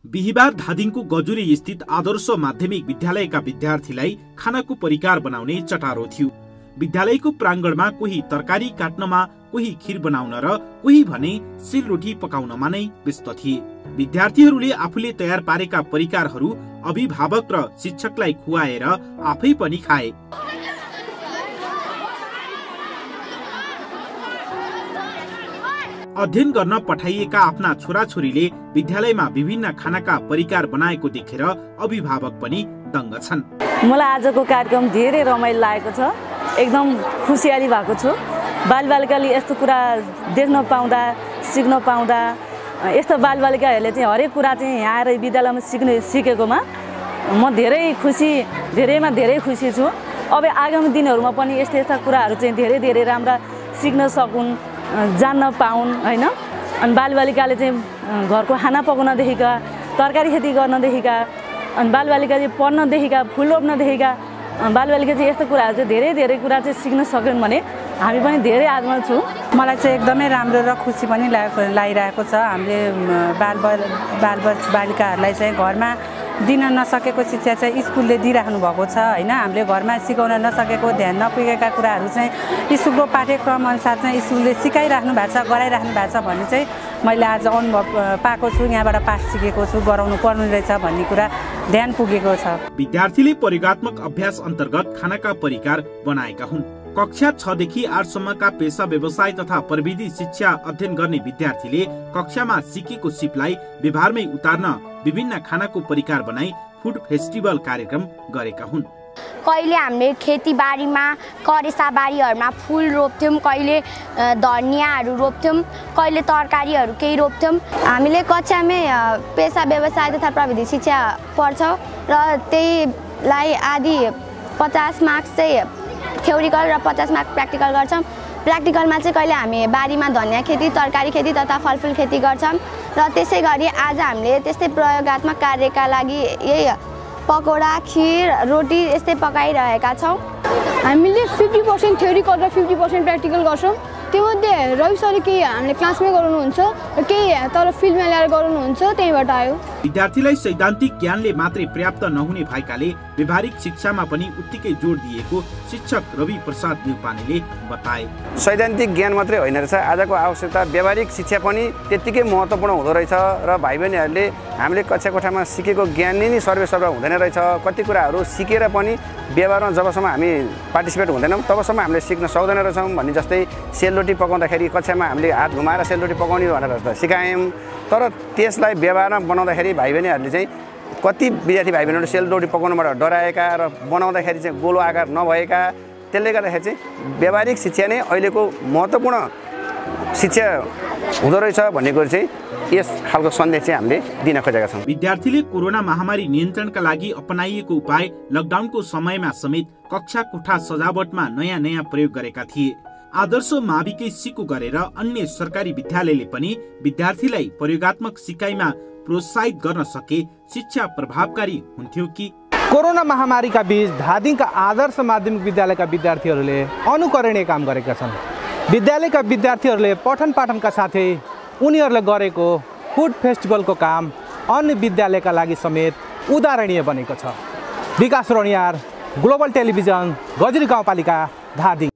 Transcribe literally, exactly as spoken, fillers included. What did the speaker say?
बिहिबार धादिङको गजुरी स्थित आदर्श माध्यमिक विद्यालयका विद्यार्थीलाई खानाको परिकार बनाउने चटारो थियो। विद्यालयको प्राङ्गणमा कोही तरकारी काट्नमा, कोही खिर बनाउन र कोही भने सिलरोटी पकाउनमा नै व्यस्त थिए। विद्यार्थीहरूले आफूले तयार पारेका परिकारहरू अभिभावक र शिक्षकलाई खुवाएर आफै पनि खाए। अध्ययन गर्न पठाइएका आफ्ना छोराछोरीले विद्यालयमा विभिन्न खानाका परिकार बनाएको देखेर अभिभावक पनि दङ्ग छन्। मलाई आजको कार्यक्रम धेरै रमाइलो लागेको छ। एकदम खुसियाली भएको छु। बालबालिकाले यस्तो कुरा देख्न पाउँदा, सिक्न पाउँदा, यस्तो बालबालिकाहरूले चाहिँ हरेक कुरा चाहिँ यहाँ आएर विद्यालयमा सिक्ने सिकेकोमा म धेरै खुसी, धेरैमा धेरै खुसी छु। अब आगामी दिनहरूमा पनि यस्ता यस्ता कुराहरू चाहिँ धेरै धेरै राम्रा सिक्न सकुन्, जान्न पाउन् हैन। अनि बालबालिकाले चाहिँ घरको खाना पकाउनदेखिका, तरकारी खेती गर्नदेखिका, अनि बालबालिकाले पढ्नदेखिका, फुल रोप्नदेखिका, बालबालिका चाहिँ यस्तो कुराहरू चाहिँ धेरै धेरै कुरा चाहिँ सिक्न सक्यौँ भने हामी पनि धेरै आत्मा छु। मलाई चाहिँ एकदमै राम्रो र खुसी पनि लागिरहेको छ। हामीले बाल बाल बालिकाहरूलाई चाहिँ घरमा दिन नसकेको शिक्षा चाहिँ स्कुलले दिइराख्नु भएको छ हैन। हामीले घरमा सिकाउन नसकेको, ध्यान नपुगेका कुराहरू चाहिँ स्कुलको पाठ्यक्रम अनुसार चाहिँ स्कुलले सिकाइराख्नु भएको छ, गराइराख्नु भएको छ भन्ने चाहिँ मैले आज अनुभव पाएको छु। यहाँबाट पाठ सिकेको छु, गराउनु पर्ने रहेछ भन्ने कुरा ध्यान पुगेको छ। विद्यार्थीले प्रयोगात्मक अभ्यास अन्तर्गत खानाका परिकार बनाएका हुन्। कक्षा छ देखि आठ सम्मका पेशा व्यवसाय तथा प्रविधि शिक्षा अध्ययन गर्ने विद्यार्थीले कक्षामा सिकेको सिपलाई व्यवहारमै उतार्न विभिन्न खानाको परिकार बनाई फुड फेस्टिभल कार्यक्रम गरेका हुन्। कहिले हामीले खेतीबारीमा, करेसाबारीहरूमा फुल रोप्थ्यौँ, कहिले धनियाँहरू रोप्थ्यौँ, कहिले तरकारीहरू केही रोप्थ्यौँ। हामीले कक्षामै पेशा व्यवसाय तथा प्रविधि शिक्षा पढ्छौँ र त्यहीलाई आधी पचास मार्क्स चाहिँ थ्योरिकल र पचास मार्क प्र्याक्टिकल गर्छौँ। प्र्याक्टिकलमा चाहिँ कहिले हामी बारीमा धनियाँ खेती, तरकारी खेती तथा फलफुल खेती गर्छौँ। र त्यसै गरी आज हामीले त्यस्तै प्रयोगात्मक कार्यका लागि यही पकौडा, खिर, रोटी यस्तै पकाइरहेका छौँ। हामीले फिफ्टी पर्सेन्ट थ्योरिकल र फिफ्टी पर्सेन्ट प्र्याक्टिकल गर्छौँ। त्योमध्ये रवि सरले केही हामीले क्लासमै गराउनुहुन्छ र केही तर फिल्डमा ल्याएर गराउनुहुन्छ, त्यहीँबाट आयो। विद्यार्थीलाई सैद्धान्तिक ज्ञानले मात्रै पर्याप्त नहुने भएकाले व्यवहारिक शिक्षामा पनि उत्तिकै जोड दिएको शिक्षक रवि प्रसाद न्युपानेले बताए। सैद्धान्तिक ज्ञान मात्रै होइन रहेछ, आजको आवश्यकता व्यावहारिक शिक्षा पनि त्यत्तिकै महत्त्वपूर्ण हुँदो रहेछ। र भाइ बहिनीहरूले हामीले कक्षा कोठामा सिकेको ज्ञान नै सर्वेसर्व हुँदैन रहेछ। कति कुराहरू सिकेर पनि व्यवहारमा जबसम्म हामी पार्टिसिपेट हुँदैनौँ तबसम्म हामीले सिक्न सक्दैन रहेछौँ। भन्ने जस्तै सेलरोटी पकाउँदाखेरि कक्षामा हामीले हात घुमाएर सेलरोटी पकाउने भनेर सिकायौँ, तर त्यसलाई व्यवहारमा बनाउँदाखेरि भाइ बहिनीहरूले चाहिँ कति विद्यार्थी भाइ बहिनीहरू सेलरोटी पकाउनुबाट डराएका र बनाउँदाखेरि चाहिँ गोलो आकार नभएका, त्यसले गर्दाखेरि चाहिँ व्यावहारिक शिक्षा नै अहिलेको महत्त्वपूर्ण शिक्षा हुँदो रहेछ भन्ने कुरो चाहिँ यस खालको सन्देश चाहिँ हामीले दिन खोजेका छौँ। विद्यार्थीले कोरोना महामारी नियन्त्रणका लागि अपनाइएको उपाय लकडाउनको समयमा समेत कक्षा कोठा सजावटमा नयाँ नयाँ प्रयोग गरेका थिए। आदर्श माविकै सिकु गरेर अन्य सरकारी विद्यालयले पनि विद्यार्थीलाई प्रयोगात्मक सिकाइमा प्रोत्साहित गर्न सके शिक्षा प्रभावकारी हुन्थ्यो कि? कोरोना महामारीका बीच धादिङका आदर्श माध्यमिक विद्यालयका विद्यार्थीहरूले अनुकरणीय काम गरेका छन्। विद्यालयका विद्यार्थीहरूले पठन पाठनका साथै उनीहरूले गरेको फुड फेस्टिभलको काम अन्य विद्यालयका लागि समेत उदाहरणीय बनेको छ। विकास रनियार, ग्लोबल टेलिभिजन, गजुरी गाउँपालिका, धादिङ।